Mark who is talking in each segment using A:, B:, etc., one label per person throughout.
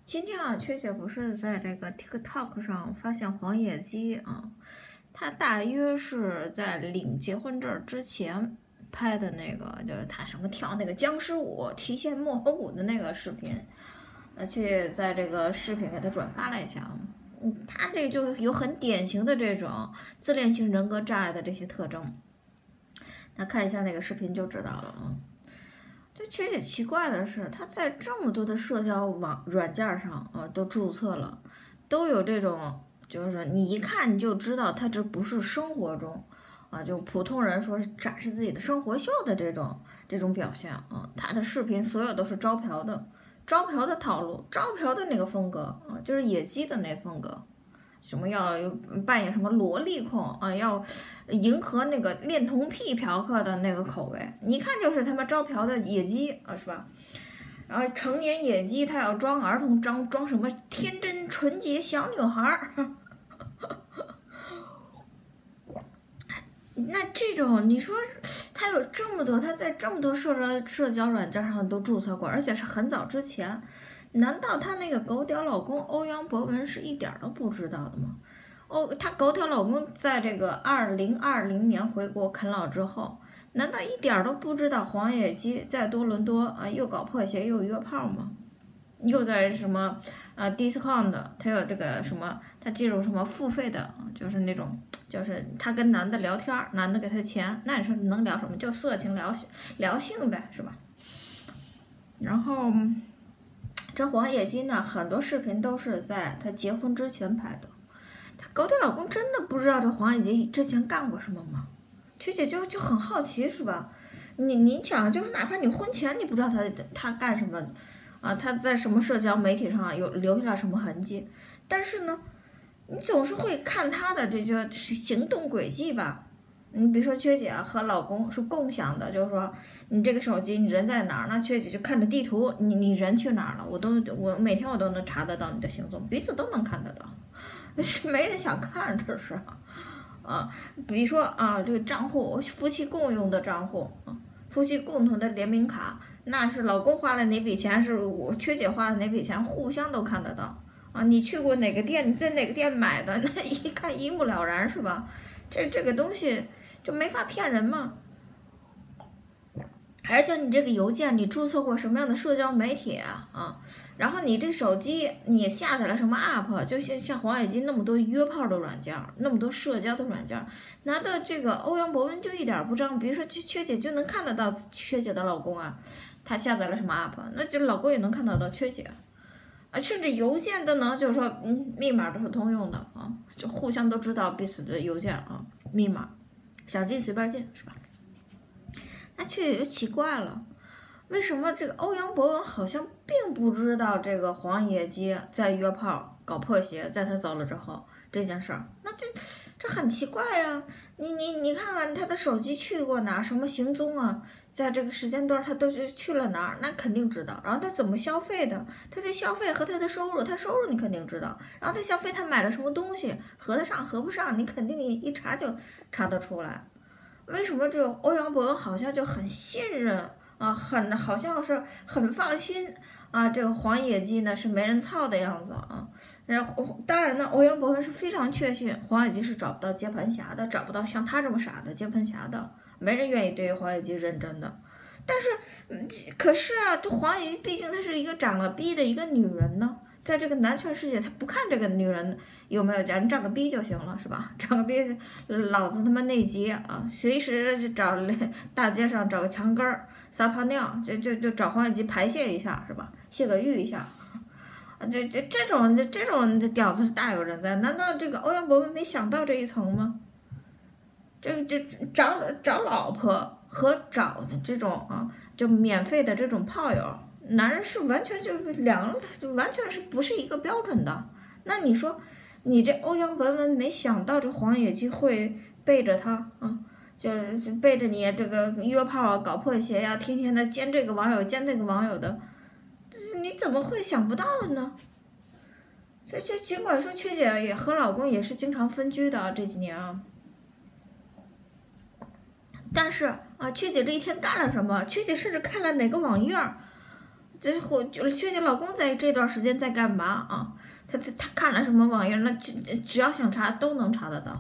A: 今天啊，缺姐不是在这个 TikTok 上发现黄野基啊，他大约是在领结婚证之前拍的那个，就是他什么跳那个僵尸舞、提线木偶舞的那个视频，去在这个视频给他转发了一下。他这就有很典型的这种自恋型人格障碍的这些特征，那看一下那个视频就知道了啊。这缺姐奇怪的是，他在这么多的社交软件上啊都注册了，都有这种，就是你一看你就知道他这不是生活中啊，就普通人说展示自己的生活秀的这种表现啊。他的视频所有都是招嫖的套路，招嫖的那个风格啊，就是野鸡的那风格。什么要扮演什么萝莉控啊，要迎合那个恋童癖嫖客的那个口味，一看就是他妈招嫖的野鸡啊，是吧？然后成年野鸡他要装儿童，装什么天真纯洁小女孩儿。那这种你说他有这么多，他在这么多社交软件上都注册过，而且是很早之前，难道他那个狗屌老公欧阳博文是一点都不知道的吗？她狗屌老公在这个2020年回国啃老之后，难道一点都不知道黄野基在多伦多啊又搞破鞋又约炮吗？又在什么Discount 的，他有这个什么，他进入什么付费的，就是那种，就是他跟男的聊天，男的给他钱，那你说能聊什么？就色情聊性呗，是吧？然后这黄野基呢，很多视频都是在他结婚之前拍的。她狗屌老公真的不知道这黄野基之前干过什么吗？曲姐就很好奇，是吧？你想，就是哪怕你婚前你不知道他干什么。啊，他在什么社交媒体上有留下了什么痕迹？但是呢，你总是会看他的这就行动轨迹吧。你比如说，缺姐和老公是共享的，就是说你这个手机你人在哪儿，那缺姐就看着地图，你人去哪儿了，我每天我都能查得到你的行踪，彼此都能看得到，没人想看这是啊。比如说啊，这个账户夫妻共用的账户啊，夫妻共同的联名卡。那是老公花了哪笔钱，是我缺姐花了哪笔钱，互相都看得到啊！你去过哪个店，你在哪个店买的，那一看一目了然，是吧？这个东西就没法骗人嘛。而且你这个邮件，你注册过什么样的社交媒体啊？然后你这手机你下载了什么 app？就像黄野基那么多约炮的软件，那么多社交的软件，难道这个欧阳博文就一点不知道？比如说缺姐就能看得到缺姐的老公啊，他下载了什么 app，那就老公也能看得到缺姐啊，甚至邮件都能，就是说密码都是通用的啊，就互相都知道彼此的邮件啊密码，想进随便进，是吧？那却也就奇怪了，为什么这个欧阳博文好像并不知道这个黄野基在约炮搞破鞋，在他走了之后这件事儿？那这很奇怪呀、你看看他的手机去过哪儿，什么行踪啊，在这个时间段他都去了哪儿，那肯定知道。然后他怎么消费的，他的消费和他的收入，他收入你肯定知道。然后他消费他买了什么东西，合得上合不上，你肯定一查就查得出来。为什么这个欧阳博文好像就很信任啊，好像是很放心啊？这个黄野基呢是没人操的样子啊。然后当然呢，欧阳博文是非常确信黄野基是找不到接盘侠的，找不到像他这么傻的接盘侠的，没人愿意对黄野基认真的。但是，可是啊，这黄野基毕竟她是一个长了逼的一个女人呢。在这个男权世界，他不看这个女人有没有家，你长个逼就行了，是吧？长个逼，老子他妈内急啊！随时就找大街上找个墙根儿撒泡尿，就找黄野基排泄一下，是吧？泄个欲一下。这种屌丝是大有人在，难道这个欧阳博文没想到这一层吗？这找老婆和找的这种啊，就免费的这种炮友。男人是完全就是完全是不是一个标准的。那你说，你这欧阳博文没想到这黄野基会背着他啊，就背着你这个约炮啊、搞破鞋呀、天天的奸这个网友奸那个网友的，你怎么会想不到的呢？这尽管说曲姐也和老公也是经常分居的这几年啊，但是啊，曲姐这一天干了什么？曲姐甚至开了哪个网页？ 就是薛姐老公在这段时间在干嘛啊？他看了什么网页？那只要想查都能查得到，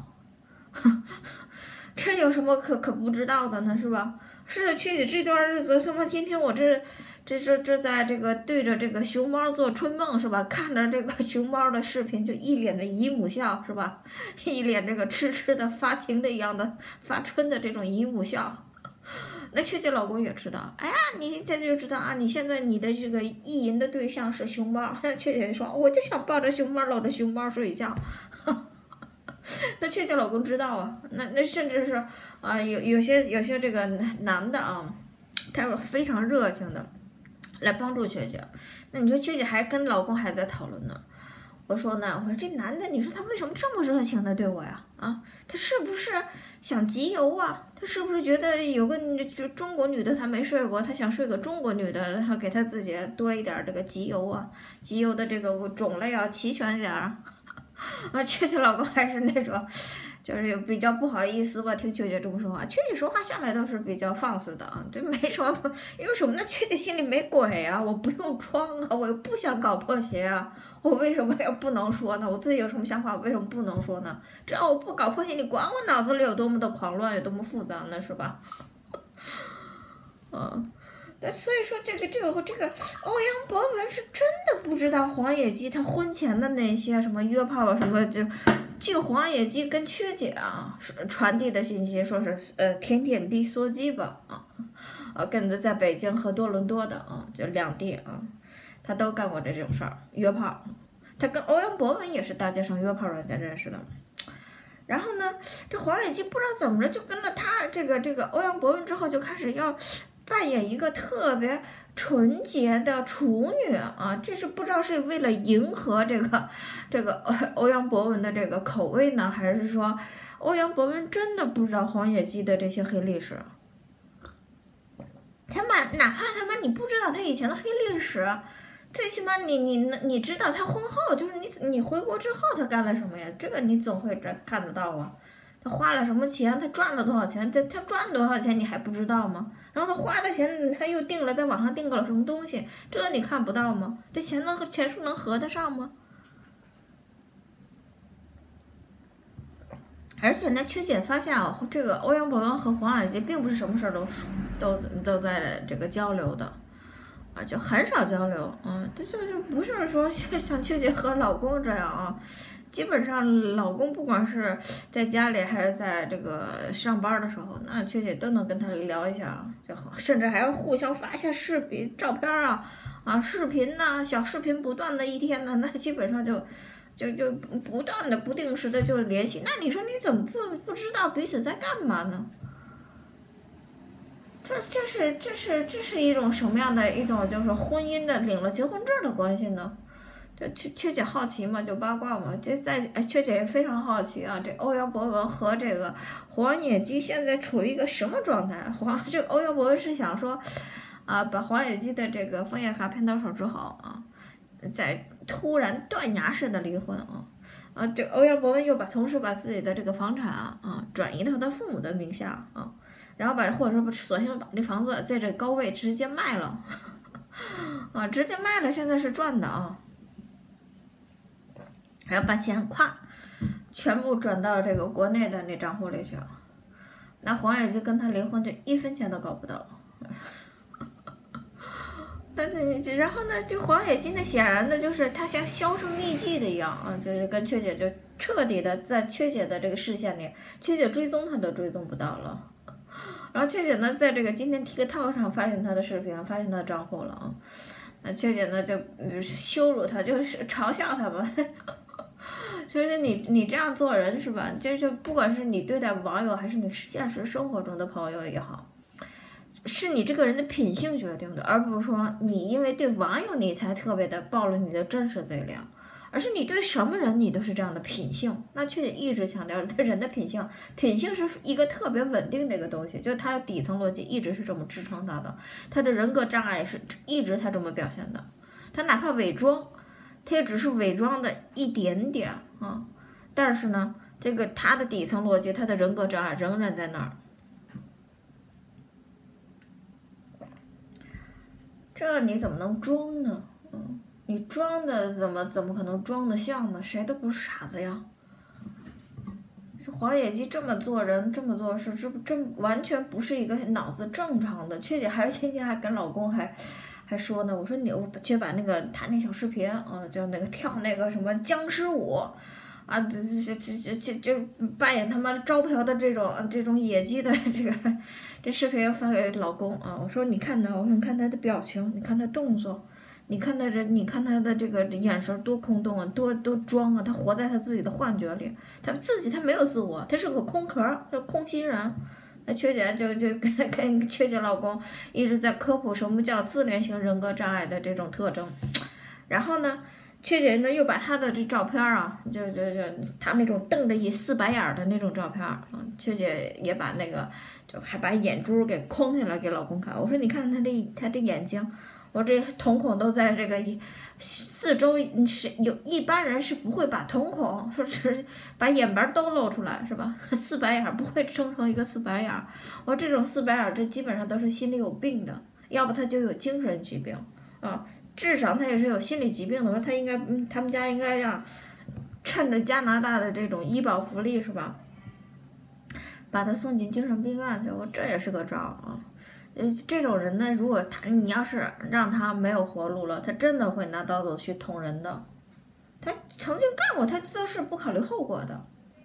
A: 这有什么可不知道的呢？是吧？是的，确实这段日子，他妈天天我这在这个对着这个熊猫做春梦是吧？看着这个熊猫的视频，就一脸的姨母笑是吧？一脸这个痴痴的发情的一样的发春的这种姨母笑。那确切老公也知道，哎呀，你现在就知道啊，你现在你的这个意淫的对象是熊猫。确切说，我就想抱着熊猫，搂着熊猫睡觉。那确切老公知道啊，那甚至是啊，有些这个男的啊，他非常热情的来帮助确切。那你说确切还跟老公还在讨论呢。我说这男的，你说他为什么这么热情的对我呀？啊，他是不是想集邮啊？他是不是觉得有个就中国女的他没睡过，他想睡个中国女的，然后给他自己多一点这个集邮啊，集邮的这个种类啊齐全一点啊？确切老公还是那种，就是有比较不好意思吧，听确切这么说话。确切说话向来都是比较放肆的啊，这没什么，因为什么呢？确切心里没鬼啊，我不用装啊，我又不想搞破鞋啊，我为什么要不能说呢？我自己有什么想法，我为什么不能说呢？只要我不搞破鞋，你管我脑子里有多么的狂乱，有多么复杂呢？是吧？那所以说这个欧阳博文是真的不知道黄野基他婚前的那些什么约炮啊什么，就据黄野基跟缺姐啊传递的信息，说是甜甜逼缩鸡吧跟着在北京和多伦多的就两地他都干过这种事儿约炮。他跟欧阳博文也是大街上约炮软件认识的。然后呢，这黄野基不知道怎么着就跟了他这个欧阳博文之后，就开始要扮演一个特别纯洁的处女啊，这是不知道是为了迎合这个欧阳博文的这个口味呢，还是说欧阳博文真的不知道黄野基的这些黑历史？哪怕你不知道他以前的黑历史，最起码你知道他婚后就是你回国之后他干了什么呀？这个你总会看得到啊。他花了什么钱？他赚了多少钱？他赚多少钱？你还不知道吗？然后他花的钱，他又在网上订了什么东西？这你看不到吗？这钱数能合得上吗？而且呢，曲姐发现这个欧阳博文和黄雅洁并不是什么事儿都在这个交流的。就很少交流，这就不是说像曲姐和老公这样啊，基本上老公不管是在家里还是在这个上班的时候，那曲姐都能跟他聊一下，就好，甚至还要互相发一下视频、照片视频呐，小视频不断的一天呢，那基本上就不断的、不定时的就联系。那你说你怎么不知道彼此在干嘛呢？这是一种什么样的一种就是婚姻的领了结婚证的关系呢？就雀姐好奇嘛，就八卦嘛。雀姐也非常好奇啊，这欧阳博文和这个黄野基现在处于一个什么状态？这个欧阳博文是想说，把黄野基的这个枫叶卡骗到手之后再突然断崖式的离婚这欧阳博文同时把自己的这个房产转移到他父母的名下然后或者说索性把这房子在这高位直接卖了，直接卖了，现在是赚的然后把钱全部转到这个国内的那账户里去那黄野基跟他离婚就1分钱都搞不到。然后呢，就黄野基呢，显然的就是他像销声匿迹的一样就是跟雀姐就彻底的在雀姐的这个视线里，雀姐追踪他都追踪不到了。然后雀姐呢，在这个今天 TikTok 上发现他的视频，发现他的账户了那雀姐呢就羞辱他，就是嘲笑他吧。就是你这样做人是吧？就不管是你对待网友，还是你现实生活中的朋友也好，是你这个人的品性决定的，而不是说你因为对网友你才特别的暴露你的真实嘴脸。而是你对什么人你都是这样的品性。那确实一直强调这人的品性是一个特别稳定的一个东西，就是他的底层逻辑一直是这么支撑他的，他的人格障碍是一直他这么表现的，他哪怕伪装，他也只是伪装的一点点但是呢，这个他的底层逻辑，他的人格障碍仍然在那儿。 这你怎么能装呢？你装的怎么可能装得像呢？谁都不是傻子呀。这黄野基这么做人，这么做事，这完全不是一个脑子正常的。雀姐还今天还跟老公还说呢，我说我去把那个他那小视频就那个跳那个什么僵尸舞。这扮演他妈招嫖的这种野鸡的这视频发给老公啊！我说你看他，我说你看他的表情，你看他动作，你看他的这个眼神多空洞啊，多装啊！他活在他自己的幻觉里，他没有自我，他是个空壳，他空心人。那缺姐就跟缺姐老公一直在科普什么叫自恋型人格障碍的这种特征，然后呢？缺姐呢又把他的这照片啊，就他那种瞪着一四白眼的那种照片缺姐也把那个就还把眼珠给框下来给老公看。我说你看他这眼睛，我这瞳孔都在这个四周是有一般人是不会把瞳孔说是把眼白都露出来是吧？四白眼不会生成一个四白眼。我说这种四白眼这基本上都是心里有病的，要不他就有精神疾病啊。至少他也是有心理疾病的，说他应该，他们家应该要趁着加拿大的这种医保福利是吧，把他送进精神病院去。我这也是个招啊。这种人呢，如果你要是让他没有活路了，他真的会拿刀子去捅人的。他曾经干过，他都是不考虑后果的。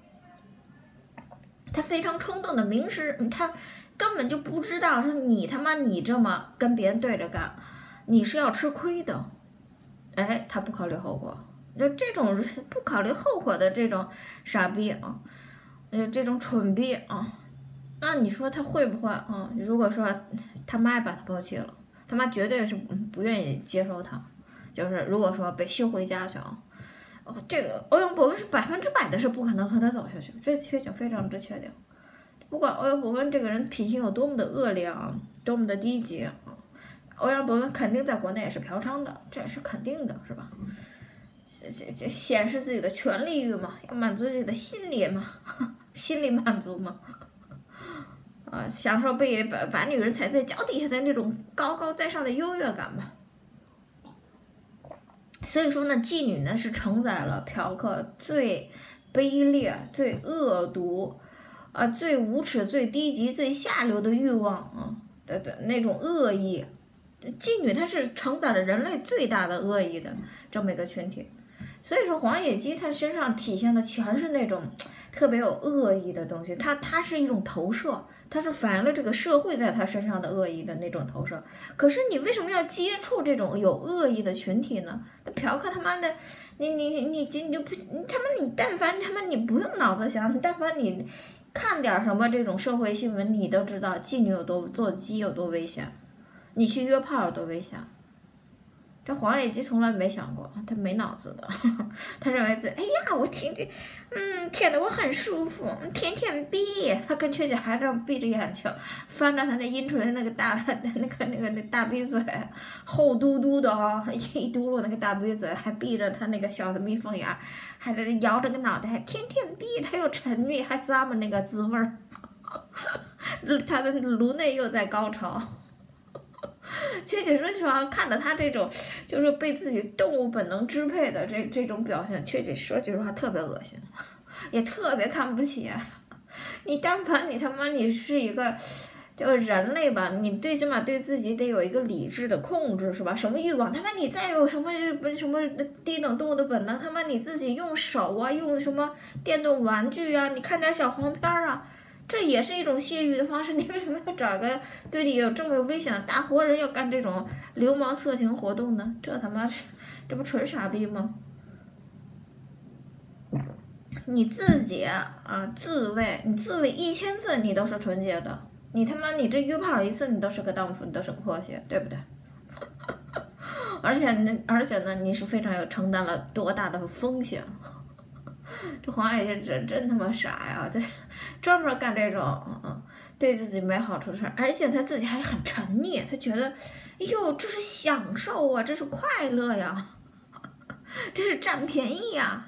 A: 他非常冲动的明示，他根本就不知道是你这么跟别人对着干。你是要吃亏的，哎，他不考虑后果，就这种不考虑后果的这种傻逼啊，这种蠢逼啊，那你说他会不会啊？如果说他妈把他抛弃了，他妈绝对是不愿意接受他，就是如果说被休回家去啊，这个欧阳博文是100%的是不可能和他走下去，这确定非常之确定。不管欧阳博文这个人品行有多么的恶劣啊，多么的低级啊。欧阳博文肯定在国内也是嫖娼的，这是肯定的，是吧？这显示自己的权利欲嘛，要满足自己的心理嘛，心理满足嘛，享受被把女人踩在脚底下的那种高高在上的优越感嘛。所以说呢，妓女呢是承载了嫖客最卑劣、最恶毒最无耻、最低级、最下流的欲望的那种恶意。妓女她是承载了人类最大的恶意的这么一个群体，所以说黄野基他身上体现的全是那种特别有恶意的东西，他是一种投射，他是反映了这个社会在他身上的恶意的那种投射。可是你为什么要接触这种有恶意的群体呢？那嫖客他妈的，你就不你但凡你不用脑子想，但凡你看点什么这种社会新闻，你都知道妓女有多做鸡有多危险。你去约炮有多危险？这黄野基从来没想过，他没脑子的，他认为自己，哎呀，我舔得我很舒服，舔逼。他跟缺姐还这样闭着眼睛，翻着他那阴唇那个大那大逼嘴，厚嘟嘟的一嘟噜那个大逼嘴，还闭着他那个小的蜜蜂眼，还在这摇着个脑袋，还舔逼，他又沉迷，还咂摸那个滋味儿，他的颅内又在高潮。缺姐说实话，看着他这种就是被自己动物本能支配的这种表现，缺姐说句实话特别恶心，也特别看不起。你但凡你是一个就是人类吧，你最起码对自己得有一个理智的控制，是吧？什么欲望，你再有什么低等动物的本能，你自己用手用什么电动玩具你看点小黄片这也是一种泄欲的方式。你为什么要找个对你有这么危险的大活人要干这种流氓色情活动呢？这这不纯傻逼吗？你自己自慰，你自慰1000次你都是纯洁的，你这约炮1次你都是个荡妇，你都是个破鞋，对不对？而且呢，你是非常有承担了多大的风险。这黄野基真他妈傻呀！这专门干这种对自己没好处的事，而且他自己还很沉溺，他觉得，哎呦，这是享受这是快乐呀，这是占便宜呀！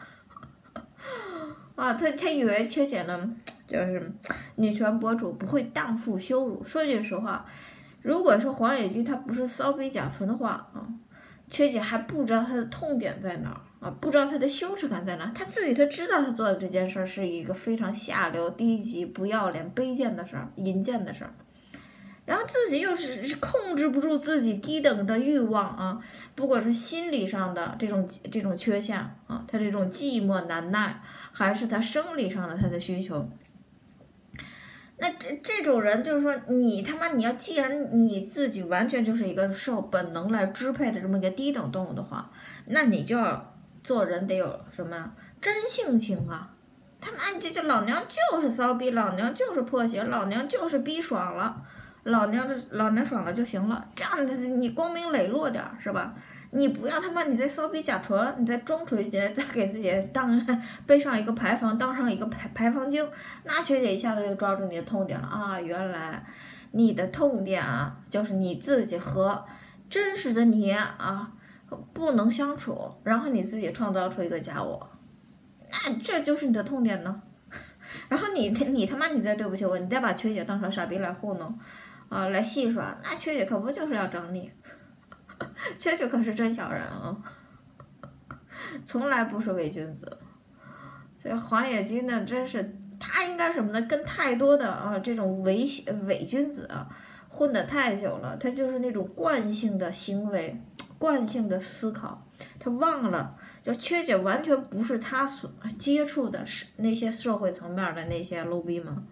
A: 他以为缺姐呢，就是女权博主不会荡妇羞辱。说句实话， 如果说黄野菊她不是骚逼甲醇的话啊，缺姐还不知道她的痛点在哪儿啊，不知道她的羞耻感在哪儿，她自己她知道她做的这件事儿是一个非常下流、低级、不要脸、卑贱的事儿、淫贱的事儿。然后自己又是控制不住自己低等的欲望啊，不管是心理上的这种缺陷啊，他这种寂寞难耐，还是他生理上的他的需求。那这种人就是说，你他妈你要既然你自己完全就是一个受本能来支配的这么一个低等动物的话，那你就要做人得有什么呀？真性情啊！他妈你这老娘就是骚逼，老娘就是破鞋，老娘就是逼爽了。老娘爽了就行了，这样的你光明磊落点是吧？你不要他妈你在骚逼甲醇，你在装锤姐，再给自己背上一个牌坊，当上一个牌坊精，那学姐一下子就抓住你的痛点了啊！原来你的痛点啊，就是你自己和真实的你啊不能相处，然后你自己创造出一个假我，那这就是你的痛点呢。然后你他妈你再对不起我，你再把缺姐当成傻逼来糊弄。啊，来戏耍，那缺姐可不就是要整你？缺姐可是真小人啊，从来不是伪君子。这黄野金呢，真是他应该什么呢？跟太多的啊这种伪君子啊混得太久了，他就是那种惯性的行为、惯性的思考，他忘了，就缺姐完全不是他所接触的那些社会层面的那些 low 逼们。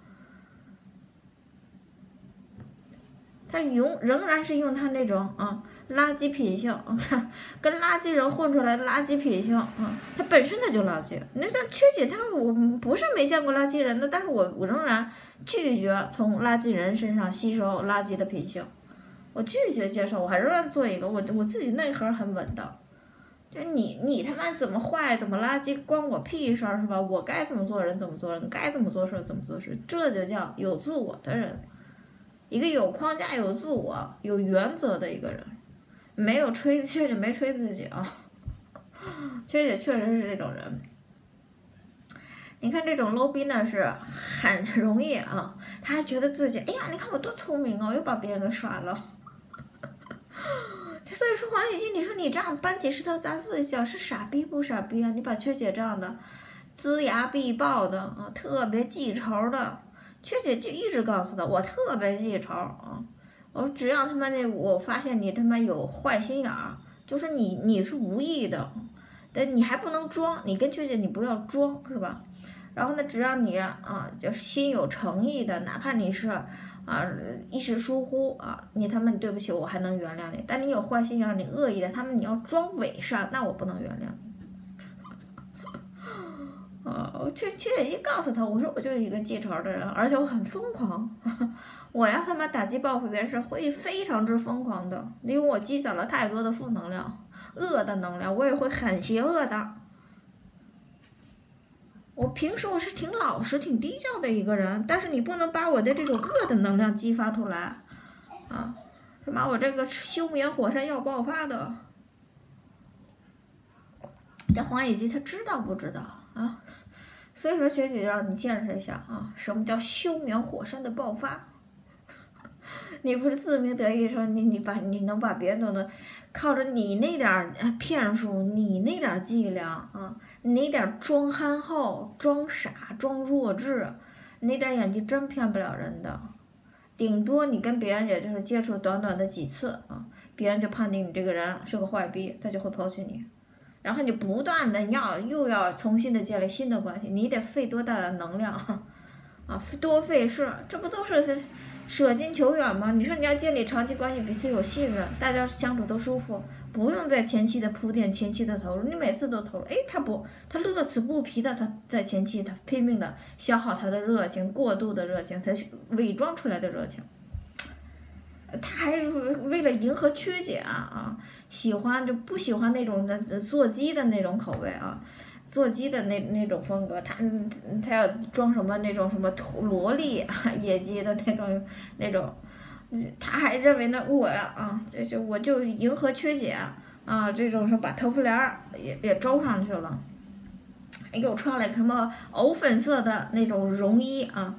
A: 他仍然是用他那种垃圾品性，跟垃圾人混出来的垃圾品性他本身他就垃圾。你说缺姐我不是没见过垃圾人的，但是我仍然拒绝从垃圾人身上吸收垃圾的品性，我拒绝接受，我还仍然做一个我自己内核很稳的。就你他妈怎么坏怎么垃圾关我屁事儿是吧？我该怎么做人怎么做人，该怎么做事怎么做事，这就叫有自我的人。一个有框架、有自我、有原则的一个人，没有缺姐没吹自己啊，缺姐确实是这种人。你看这种 low 逼呢是很容易啊，他还觉得自己哎呀，你看我多聪明啊，我又把别人给耍了。所以说黄喜金，你说你这样搬起石头砸自己脚是傻逼不傻逼啊？你把缺姐这样的龇牙必报的啊，特别记仇的。缺姐就一直告诉他，我特别记仇啊！我说只要他妈我发现你他妈有坏心眼儿，就是你是无意的，但你还不能装，你跟缺姐你不要装是吧？然后呢，只要你就心有诚意的，哪怕你是一时疏忽你他妈你对不起我还能原谅你，但你有坏心眼儿，你恶意的，你要装伪善，那我不能原谅你。我缺姐一告诉他，我说我就是一个记仇的人，而且我很疯狂，我要他妈打击报复别人是会非常之疯狂的，因为我积攒了太多的负能量、恶的能量，我也会很邪恶的。我平时我是挺老实、挺低调的一个人，但是你不能把我的这种恶的能量激发出来他妈我这个休眠火山要爆发的。这黄以及他知道不知道所以说学姐让你见识一下什么叫休眠火山的爆发。你不是自鸣得意说你能把别人都能靠着你那点骗术，你那点伎俩你那点装憨厚、装傻、装弱智，你那点演技真骗不了人的。顶多你跟别人也就是接触短短的几次别人就判定你这个人是个坏逼，他就会抛弃你。然后你不断的又要重新的建立新的关系，你得费多大的能量多费事，这不都是舍近求远吗？你说你要建立长期关系，彼此有信任，大家相处都舒服，不用在前期的铺垫、前期的投入，你每次都投入，他乐此不疲的，他在前期他拼命的消耗他的热情，过度的热情，他伪装出来的热情。他还为了迎合缺姐喜欢就不喜欢那种做鸡的那种口味做鸡的那种风格，他要装什么那种什么萝莉野鸡的那种，他还认为呢我就迎合缺姐这种说把头发帘也周上去了，给我穿了什么藕粉色的那种绒衣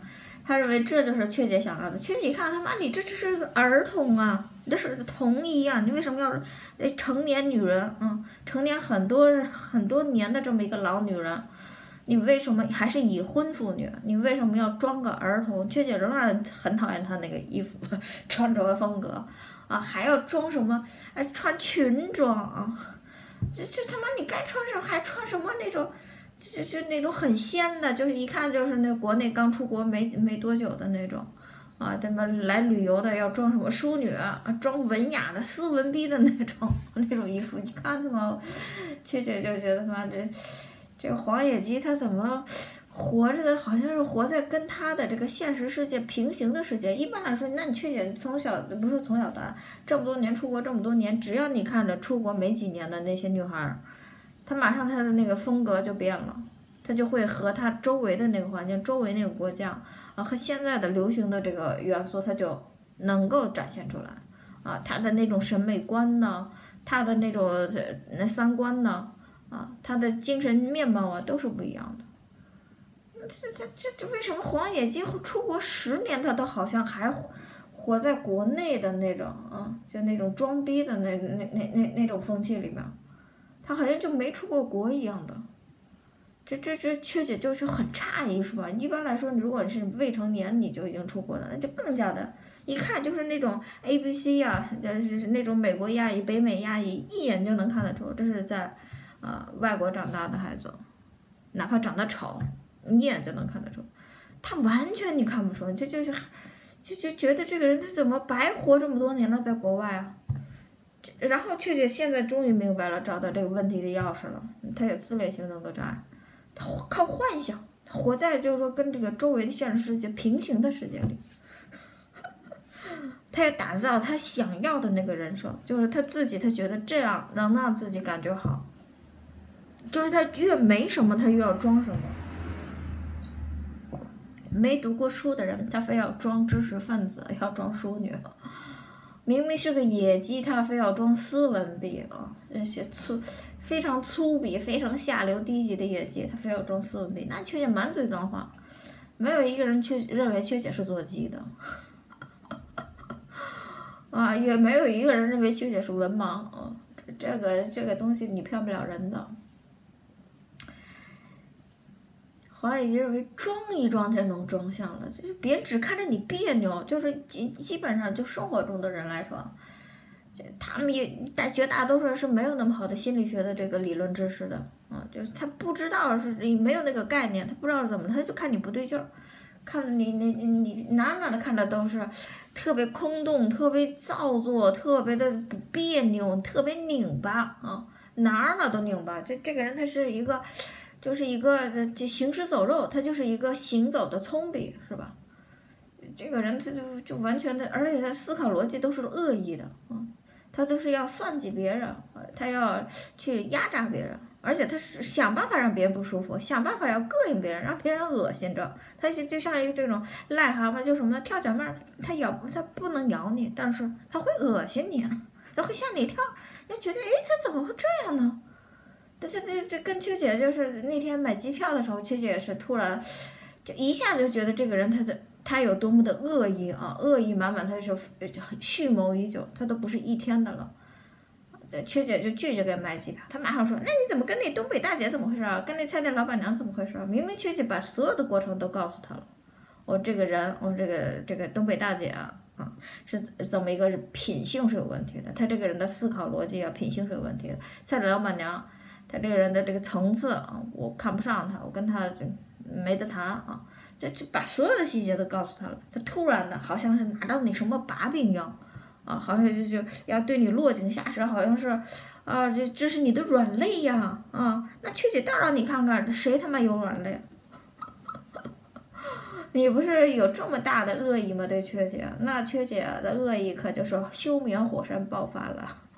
A: 他认为这就是雀姐想要的。雀姐一看他妈，你这是个儿童啊，你这是童衣啊，你为什么要成年女人？成年很多年的这么一个老女人，你为什么还是已婚妇女？你为什么要装个儿童？雀姐仍然很讨厌他那个衣服穿着风格啊，还要装什么？哎，穿裙装啊，这他妈你该穿什么还穿什么那种？就那种很仙的，就是一看就是那国内刚出国没多久的那种，啊，他妈来旅游的要装什么淑女啊，装文雅的斯文逼的那种衣服，一看他妈，雀姐就觉得他妈这个黄野鸡他怎么活着的，好像是活在跟他的这个现实世界平行的世界。一般来说，那你雀姐从小不是从小到大这么多年出国这么多年，只要你看着出国没几年的那些女孩。他马上他的那个风格就变了，他就会和他周围的那个环境、周围那个国家和现在的流行的这个元素，他就能够展现出来啊，他的那种审美观呢，他的那种那三观呢，他的精神面貌啊都是不一样的。这为什么黄野鸡出国10年，他都好像还活在国内的那种就那种装逼的那种风气里面。他好像就没出过国一样的，这雀姐就是很诧异，是吧？一般来说，如果是未成年你就已经出国了，那就更加的，一看就是那种 ABC 呀，就是那种美国亚裔、北美亚裔，一眼就能看得出这是在外国长大的孩子，哪怕长得丑，一眼就能看得出。他完全你看不出，就觉得这个人他怎么白活这么多年了，在国外啊？然后雀姐现在终于明白了，找到这个问题的钥匙了。她有自恋型人格障碍，她靠幻想，活在就是说跟这个周围的现实世界平行的世界里。她要打造她想要的那个人设，就是她自己，她觉得这样能让自己感觉好。就是她越没什么，她越要装什么。没读过书的人，他非要装知识分子，要装淑女。明明是个野鸡，他非要装斯文逼啊！这些非常粗鄙、非常下流、低级的野鸡，他非要装斯文逼，那雀姐满嘴脏话，没有一个人认为雀姐是做鸡的，也没有一个人认为雀姐是文盲啊！这个东西你骗不了人的。黄野鸡认为装一装就能装像了，就是别人只看着你别扭，就是基本上就生活中的人来说，他们也在绝大多数人是没有那么好的心理学的这个理论知识的就是他不知道是没有那个概念，他不知道是怎么，他就看你不对劲儿，看着你哪的看着都是特别空洞、特别造作、特别的别扭、特别拧巴哪都拧巴。这个人他是一个。就是一个这行尸走肉，他就是一个行走的葱笔，是吧？这个人他就完全的，而且他思考逻辑都是恶意的他都是要算计别人，他要去压榨别人，而且他是想办法让别人不舒服，想办法要膈应别人，让别人恶心着。他就像一个这种癞蛤蟆，就什么跳脚面，他不能咬你，但是他会恶心你，他会吓你一跳，就觉得他怎么会这样呢？这跟雀姐就是那天买机票的时候，雀姐也是突然就一下就觉得这个人他有多么的恶意恶意满满，他就蓄谋已久，他都不是一天的了。雀姐就拒绝给买机票，他马上说：“那你怎么跟那东北大姐怎么回事啊？跟那菜店老板娘怎么回事啊？明明雀姐把所有的过程都告诉他了，我这个人，我这个东北大姐是怎么一个品性是有问题的，他这个人的思考逻辑品性是有问题的，菜店老板娘。”他这个人的这个层次我看不上他，我跟他就没得谈就把所有的细节都告诉他了。他突然的好像是拿到你什么把柄一样好像就要对你落井下石，好像是这是你的软肋呀那雀姐倒让你看看谁他妈有软肋？你不是有这么大的恶意吗？对雀姐，那雀姐的恶意可就是休眠火山爆发了。